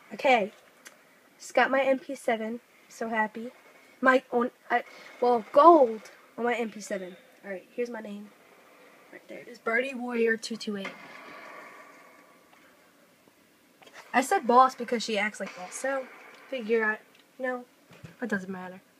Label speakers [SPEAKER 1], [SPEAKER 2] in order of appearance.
[SPEAKER 1] Okay, just got my MP7. So happy. My own, gold on my MP7. All right, here's my name. Right there. It is Birdie Warrior 228. I said boss because she acts like boss. So figure out, it doesn't matter.